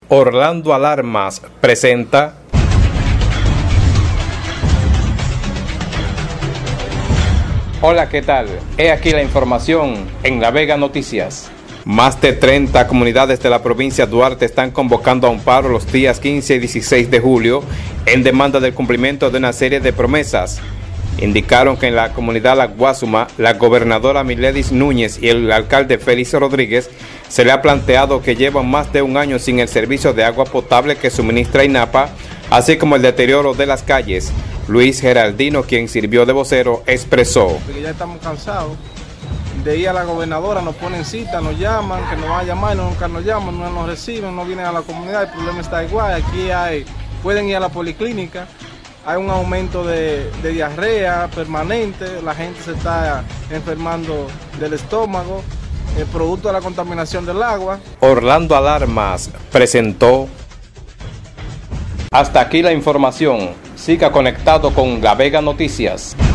Orlando Alarmas presenta Hola, ¿qué tal? He aquí la información en La Vega Noticias. Más de 30 comunidades de la provincia de Duarte están convocando a un paro los días 15 y 16 de julio en demanda del cumplimiento de una serie de promesas. Indicaron que en la comunidad La Guasuma, la gobernadora Miledis Núñez y el alcalde Félix Rodríguez se le ha planteado que llevan más de un año sin el servicio de agua potable que suministra INAPA, así como el deterioro de las calles. Luis Geraldino, quien sirvió de vocero, expresó: porque ya estamos cansados de ir a la gobernadora, nos ponen cita, nos llaman, que nos van a llamar, nunca nos llaman, no nos reciben, no vienen a la comunidad, el problema está igual. Aquí pueden ir a la policlínica, hay un aumento de diarrea permanente, la gente se está enfermando del estómago, producto de la contaminación del agua. Orlando Alarmas presentó. Hasta aquí la información. Siga conectado con La Vega Noticias.